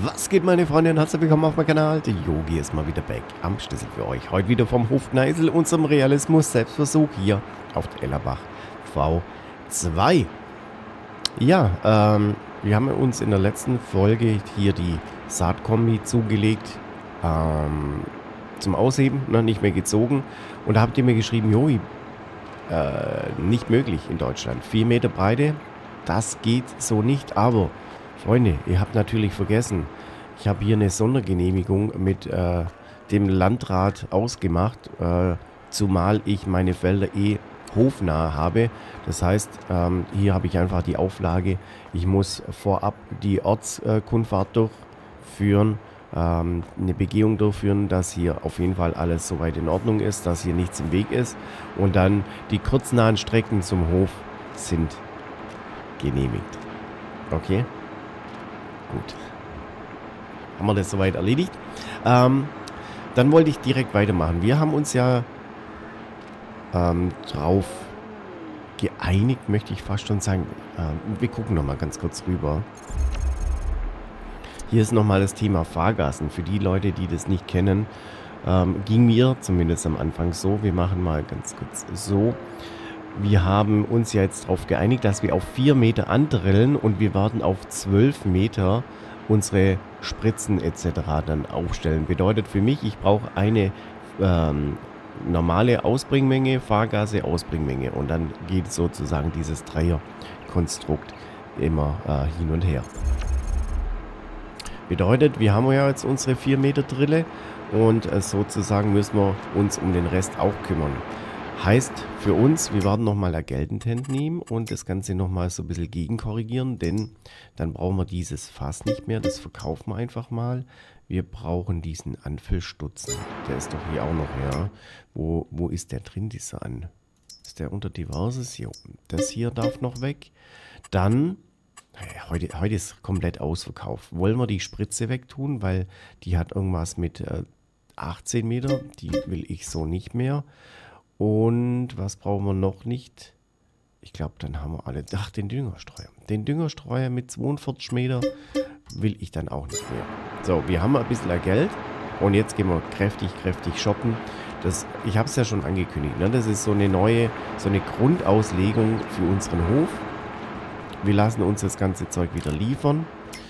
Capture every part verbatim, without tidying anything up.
Was geht, meine Freunde, und herzlich willkommen auf meinem Kanal. Der Yogi ist mal wieder back am Schlüssel für euch. Heute wieder vom Hof Gneisel, unserem Realismus-Selbstversuch hier auf der Ellerbach V zwei. Ja, ähm, wir haben uns in der letzten Folge hier die Saatkombi zugelegt, ähm, zum Ausheben, ne, nicht mehr gezogen. Und da habt ihr mir geschrieben, Yogi, äh, nicht möglich in Deutschland. Vier Meter Breite, das geht so nicht, aber... Freunde, ihr habt natürlich vergessen, ich habe hier eine Sondergenehmigung mit äh, dem Landrat ausgemacht, äh, zumal ich meine Felder eh hofnah habe. Das heißt, ähm, hier habe ich einfach die Auflage, ich muss vorab die Ortskundfahrt durchführen, ähm, eine Begehung durchführen, dass hier auf jeden Fall alles soweit in Ordnung ist, dass hier nichts im Weg ist. Und dann die kurznahen Strecken zum Hof sind genehmigt. Okay? Gut. Haben wir das soweit erledigt. Ähm, dann wollte ich direkt weitermachen. Wir haben uns ja ähm, drauf geeinigt, möchte ich fast schon sagen. Ähm, wir gucken nochmal ganz kurz rüber. Hier ist nochmal das Thema Fahrgasen. Für die Leute, die das nicht kennen, ähm, ging mir zumindest am Anfang so. Wir machen mal ganz kurz so. Wir haben uns ja jetzt darauf geeinigt, dass wir auf vier Meter andrillen und wir werden auf zwölf Meter unsere Spritzen et cetera dann aufstellen. Bedeutet für mich, ich brauche eine ähm, normale Ausbringmenge, Fahrgase, Ausbringmenge und dann geht sozusagen dieses Dreierkonstrukt immer äh, hin und her. Bedeutet, wir haben ja jetzt unsere vier Meter Drille und äh, sozusagen müssen wir uns um den Rest auch kümmern. Heißt für uns, wir werden nochmal ein Geltendhand nehmen und das Ganze nochmal so ein bisschen gegenkorrigieren, denn dann brauchen wir dieses Fass nicht mehr, das verkaufen wir einfach mal. Wir brauchen diesen Anfüllstutzen, der ist doch hier auch noch, ja. Wo, wo ist der drin, dieser an? Ist der unter Diverses? Jo, das hier darf noch weg. Dann, naja, heute, heute ist komplett ausverkauft. Wollen wir die Spritze wegtun, weil die hat irgendwas mit äh, achtzehn Meter, die will ich so nicht mehr. Und was brauchen wir noch nicht? Ich glaube, dann haben wir alle... Ach, den Düngerstreuer. Den Düngerstreuer mit zweiundvierzig Meter will ich dann auch nicht mehr. So, wir haben ein bisschen Geld. Und jetzt gehen wir kräftig, kräftig shoppen. Das, ich habe es ja schon angekündigt. Ne? Das ist so eine neue, so eine Grundauslegung für unseren Hof. Wir lassen uns das ganze Zeug wieder liefern.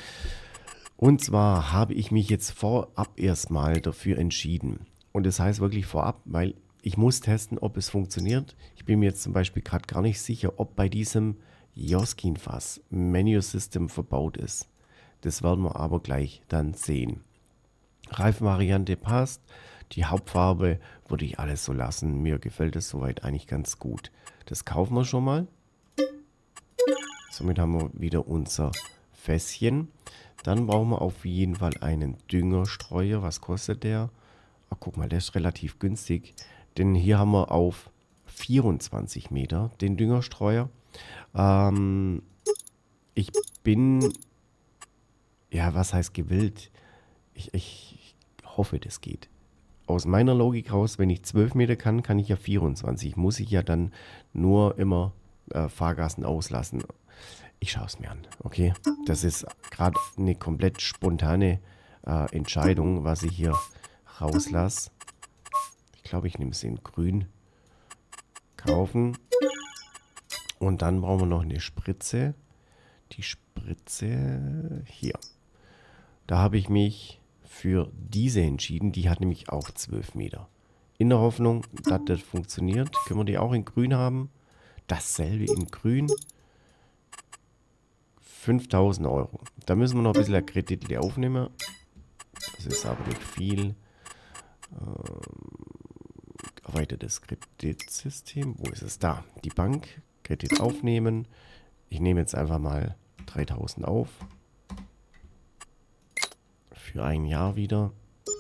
Und zwar habe ich mich jetzt vorab erstmal dafür entschieden. Und das heißt wirklich vorab, weil... Ich muss testen, ob es funktioniert. Ich bin mir jetzt zum Beispiel gerade gar nicht sicher, ob bei diesem Joskin-Fass Menu System verbaut ist. Das werden wir aber gleich dann sehen. Reifenvariante passt. Die Hauptfarbe würde ich alles so lassen. Mir gefällt es soweit eigentlich ganz gut. Das kaufen wir schon mal. Somit haben wir wieder unser Fässchen. Dann brauchen wir auf jeden Fall einen Düngerstreuer. Was kostet der? Ach, guck mal, der ist relativ günstig. Denn hier haben wir auf vierundzwanzig Meter den Düngerstreuer. Ähm, ich bin, ja, was heißt gewillt? Ich, ich hoffe, das geht. Aus meiner Logik raus, wenn ich zwölf Meter kann, kann ich ja vierundzwanzig. Muss ich ja dann nur immer äh, Fahrgasen auslassen. Ich schaue es mir an, okay? Das ist gerade eine komplett spontane äh, Entscheidung, was ich hier rauslasse. Ich glaube, ich nehme es in grün. Kaufen. Und dann brauchen wir noch eine Spritze. Die Spritze hier. Da habe ich mich für diese entschieden. Die hat nämlich auch zwölf Meter. In der Hoffnung, dass das funktioniert. Können wir die auch in grün haben? Dasselbe in grün. fünftausend Euro. Da müssen wir noch ein bisschen Kredit aufnehmen. Das ist aber nicht viel. Ähm, erweitertes Kreditsystem. Wo ist es? Da. Die Bank. Kredit aufnehmen. Ich nehme jetzt einfach mal dreitausend auf. Für ein Jahr wieder.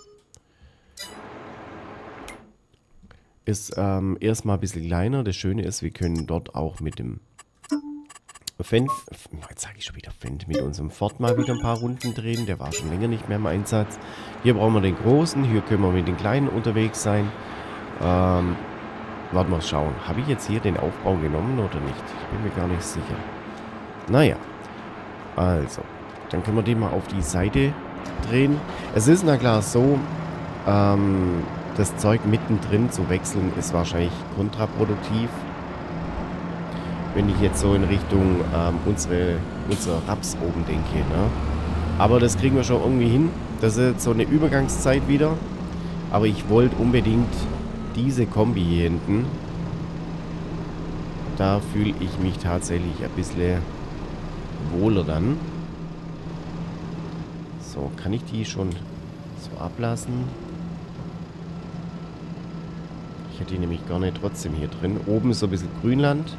Ist ähm, erstmal ein bisschen kleiner. Das Schöne ist, wir können dort auch mit dem Fendt, jetzt sage ich schon wieder Fendt, mit unserem Ford mal wieder ein paar Runden drehen. Der war schon länger nicht mehr im Einsatz. Hier brauchen wir den großen. Hier können wir mit den kleinen unterwegs sein. Ähm, warten wir schauen. Habe ich jetzt hier den Aufbau genommen oder nicht? Ich bin mir gar nicht sicher. Naja. Also. Dann können wir den mal auf die Seite drehen. Es ist na klar so, ähm, das Zeug mittendrin zu wechseln ist wahrscheinlich kontraproduktiv. Wenn ich jetzt so in Richtung ähm, unsere, unser Raps oben denke, ne? Aber das kriegen wir schon irgendwie hin. Das ist jetzt so eine Übergangszeit wieder. Aber ich wollte unbedingt diese Kombi hier hinten. Da fühle ich mich tatsächlich ein bisschen wohler dann. So, kann ich die schon so ablassen? Ich hätte die nämlich gar nicht trotzdem hier drin. Oben ist so ein bisschen Grünland.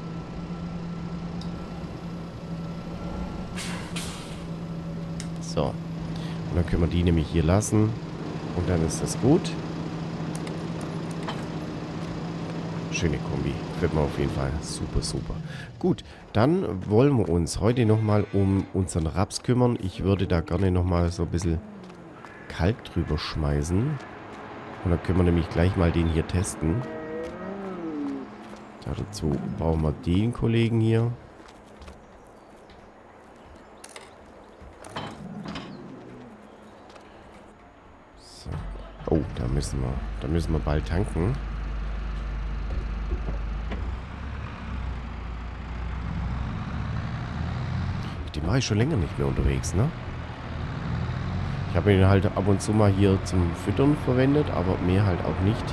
So. Und dann können wir die nämlich hier lassen. Und dann ist das gut. Schöne Kombi. Gefällt mir auf jeden Fall. Super, super. Gut, dann wollen wir uns heute nochmal um unseren Raps kümmern. Ich würde da gerne nochmal so ein bisschen Kalk drüber schmeißen. Und dann können wir nämlich gleich mal den hier testen. Da dazu brauchen wir den Kollegen hier. So. Oh, da müssen wir, da müssen wir bald tanken. Den war ich schon länger nicht mehr unterwegs, ne? Ich habe ihn halt ab und zu mal hier zum Füttern verwendet, aber mehr halt auch nicht.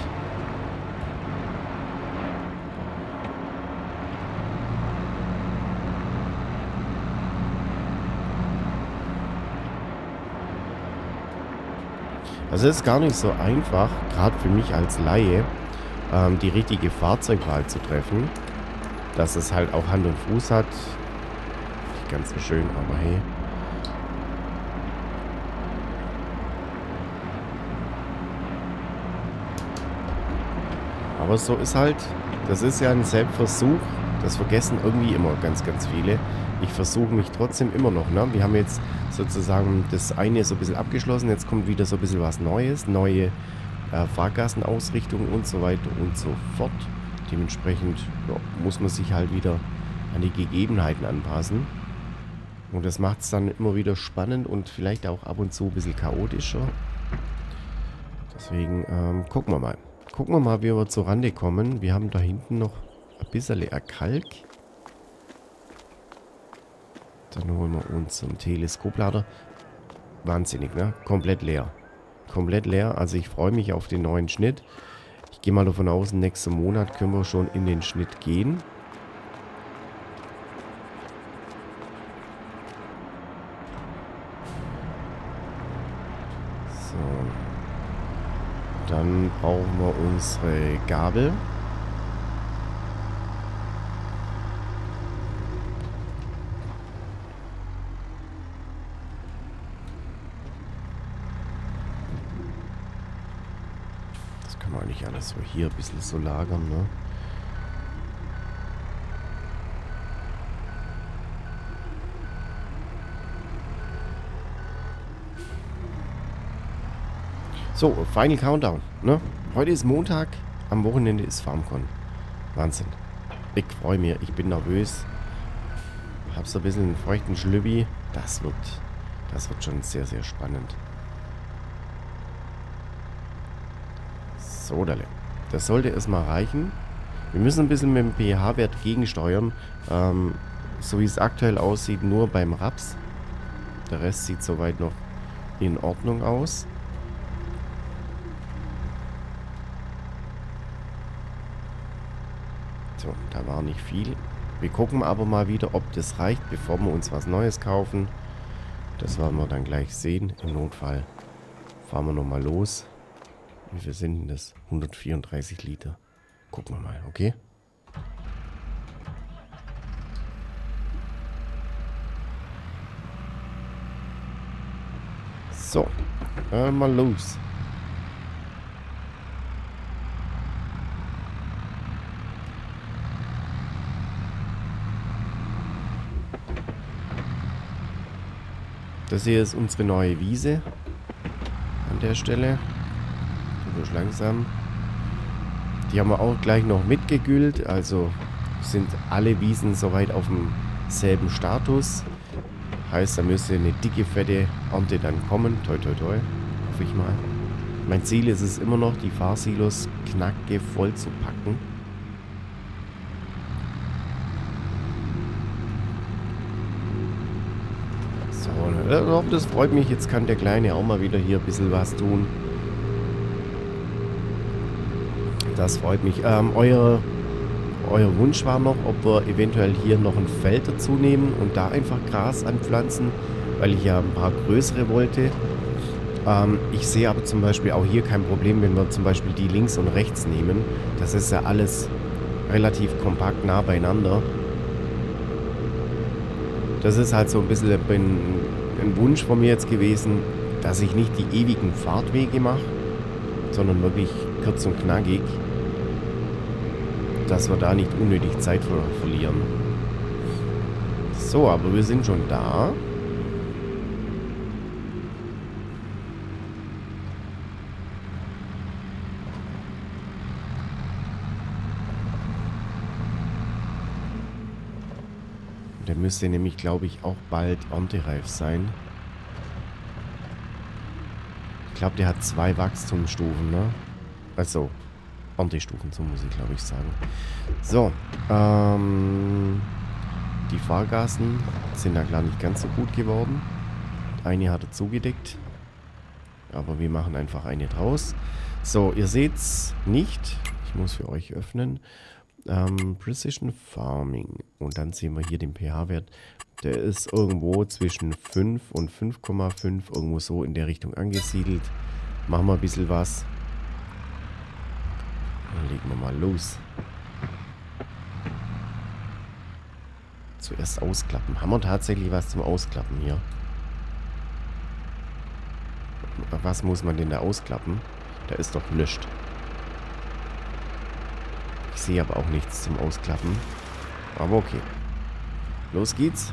Also es ist gar nicht so einfach, gerade für mich als Laie, ähm, die richtige Fahrzeugwahl zu treffen. Dass es halt auch Hand und Fuß hat. Nicht ganz so schön, aber hey. Aber so ist halt, das ist ja ein Selbstversuch. Das vergessen irgendwie immer ganz, ganz viele. Ich versuche mich trotzdem immer noch, ne? Wir haben jetzt sozusagen das eine so ein bisschen abgeschlossen. Jetzt kommt wieder so ein bisschen was Neues. Neue äh, Fahrgastenausrichtungen und so weiter und so fort. Dementsprechend ja, muss man sich halt wieder an die Gegebenheiten anpassen. Und das macht es dann immer wieder spannend und vielleicht auch ab und zu ein bisschen chaotischer. Deswegen ähm, gucken wir mal. Gucken wir mal, wie wir zur Rande kommen. Wir haben da hinten noch ein bisschen Kalk. Dann holen wir uns einen Teleskoplader. Wahnsinnig, ne? Komplett leer. Komplett leer. Also ich freue mich auf den neuen Schnitt. Ich gehe mal davon aus, nächsten Monat können wir schon in den Schnitt gehen. So. Dann brauchen wir unsere Gabel. Eigentlich alles so hier ein bisschen so lagern, ne? So, Final Countdown, ne? Heute ist Montag, am Wochenende ist FarmCon. Wahnsinn. Ich freue mich, ich bin nervös. Hab so ein bisschen einen feuchten Schlübbi. Das wird, das wird schon sehr, sehr spannend. So, das sollte erstmal reichen. Wir müssen ein bisschen mit dem pH-Wert gegensteuern. Ähm, so wie es aktuell aussieht, nur beim Raps. Der Rest sieht soweit noch in Ordnung aus. So, da war nicht viel. Wir gucken aber mal wieder, ob das reicht, bevor wir uns was Neues kaufen. Das werden wir dann gleich sehen. Im Notfall fahren wir nochmal los. Wie viel sind denn das? hundertvierunddreißig Liter. Gucken wir mal, okay? So, äh, mal los. Das hier ist unsere neue Wiese an der Stelle. Langsam. Die haben wir auch gleich noch mitgegüllt. Also sind alle Wiesen soweit auf demselben Status. Heißt, da müsste eine dicke, fette Ernte dann kommen. Toi, toi, toi. Hoffe ich mal. Mein Ziel ist es immer noch, die Fahrsilos knacke voll zu packen. So, das freut mich. Jetzt kann der Kleine auch mal wieder hier ein bisschen was tun. Das freut mich. Ähm, euer, euer Wunsch war noch, ob wir eventuell hier noch ein Feld dazu nehmen und da einfach Gras anpflanzen, weil ich ja ein paar größere wollte. Ähm, ich sehe aber zum Beispiel auch hier kein Problem, wenn wir zum Beispiel die links und rechts nehmen. Das ist ja alles relativ kompakt nah beieinander. Das ist halt so ein bisschen ein, ein Wunsch von mir jetzt gewesen, dass ich nicht die ewigen Fahrtwege mache, sondern wirklich kurz und knackig, dass wir da nicht unnötig Zeit ver verlieren. So, aber wir sind schon da. Der müsste nämlich, glaube ich, auch bald erntereif sein. Ich glaube, der hat zwei Wachstumsstufen, ne? Also, Erntestufen, so muss ich, glaube ich, sagen. So, ähm... die Fahrgasen sind da klar nicht ganz so gut geworden. Eine hat er zugedeckt. Aber wir machen einfach eine draus. So, ihr seht's nicht. Ich muss für euch öffnen. Ähm, Precision Farming. Und dann sehen wir hier den pH-Wert. Der ist irgendwo zwischen fünf und fünf Komma fünf. Irgendwo so in der Richtung angesiedelt. Machen wir ein bisschen was. Dann legen wir mal los. Zuerst ausklappen. Haben wir tatsächlich was zum Ausklappen hier? Was muss man denn da ausklappen? Da ist doch nichts. Ich sehe aber auch nichts zum Ausklappen. Aber okay. Los geht's.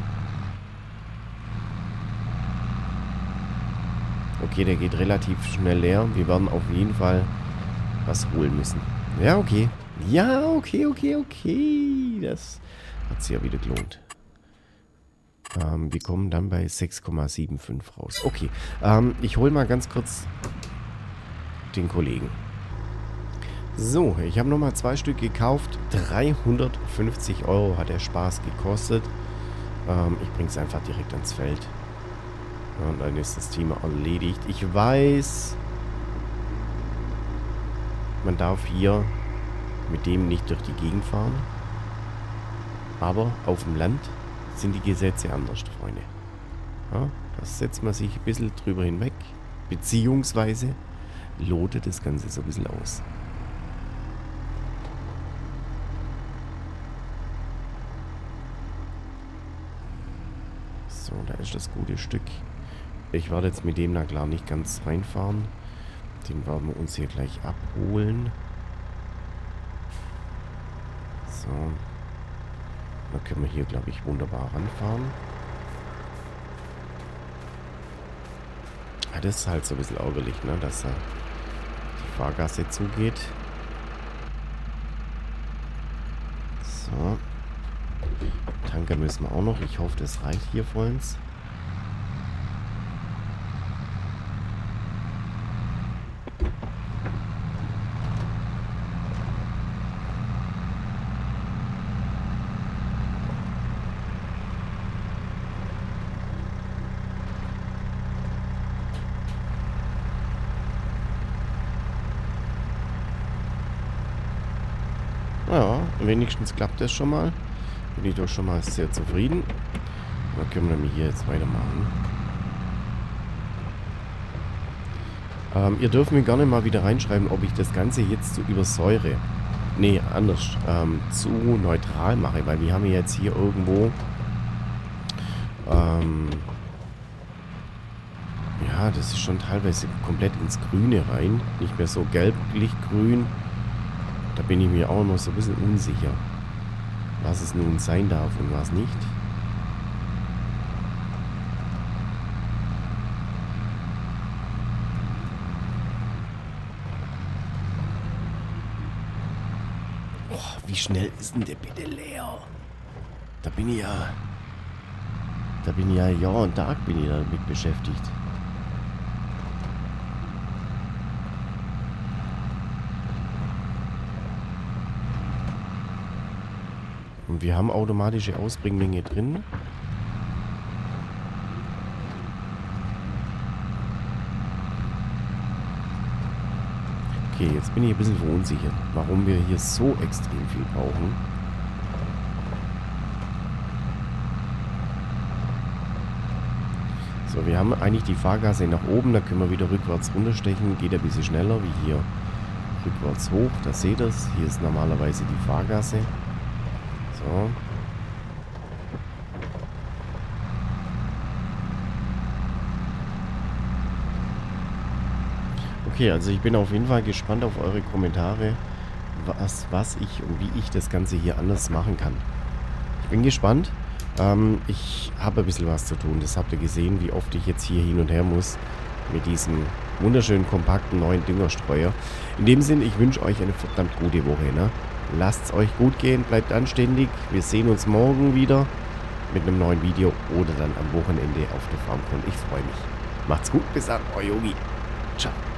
Okay, der geht relativ schnell leer. Wir werden auf jeden Fall was holen müssen. Ja, okay. Ja, okay, okay, okay. Das hat sich ja wieder gelohnt. Ähm, wir kommen dann bei sechs Komma fünfundsiebzig raus. Okay, ähm, ich hole mal ganz kurz den Kollegen. So, ich habe nochmal zwei Stück gekauft. dreihundertfünfzig Euro hat der Spaß gekostet. Ähm, ich bringe es einfach direkt ans Feld. Und dann ist das Thema erledigt. Ich weiß, man darf hier mit dem nicht durch die Gegend fahren. Aber auf dem Land sind die Gesetze anders, Freunde. Ja, das setzt man sich ein bisschen drüber hinweg. Beziehungsweise lotet das Ganze so ein bisschen aus. So, da ist das gute Stück. Ich werde jetzt mit dem na klar nicht ganz reinfahren. Den werden wir uns hier gleich abholen. So. Dann können wir hier, glaube ich, wunderbar ranfahren. Ja, das ist halt so ein bisschen ärgerlich, ne? Dass da die Fahrgasse zugeht. So. Tanker müssen wir auch noch. Ich hoffe, das reicht hier vor uns. Ja, wenigstens klappt das schon mal. Bin ich doch schon mal sehr zufrieden. Dann können wir nämlich hier jetzt weitermachen. Ähm, ihr dürft mir gerne mal wieder reinschreiben, ob ich das Ganze jetzt zu übersäure. Nee, anders. Ähm, zu neutral mache, weil wir haben jetzt hier irgendwo ähm, ja, das ist schon teilweise komplett ins Grüne rein. Nicht mehr so gelblich-grün. Da bin ich mir auch noch so ein bisschen unsicher, was es nun sein darf und was nicht. Oh, wie schnell ist denn der bitte leer? Da bin ich ja... Da bin ich ja Jahr und Tag bin ich damit beschäftigt. Und wir haben automatische Ausbringmenge drin. Okay, jetzt bin ich ein bisschen verunsichert, warum wir hier so extrem viel brauchen. So, wir haben eigentlich die Fahrgasse nach oben, da können wir wieder rückwärts runterstechen. Geht ein bisschen schneller wie hier rückwärts hoch. Da seht ihr es. Hier ist normalerweise die Fahrgasse. So. Okay, also ich bin auf jeden Fall gespannt auf eure Kommentare, was, was ich und wie ich das Ganze hier anders machen kann. Ich bin gespannt. Ähm, ich habe ein bisschen was zu tun. Das habt ihr gesehen, wie oft ich jetzt hier hin und her muss mit diesem wunderschönen, kompakten neuen Düngerstreuer. In dem Sinn, ich wünsche euch eine verdammt gute Woche. Ne? Lasst es euch gut gehen, bleibt anständig. Wir sehen uns morgen wieder mit einem neuen Video oder dann am Wochenende auf der Farm. Ich freue mich. Macht's gut, bis dann, euer Yogi. Ciao.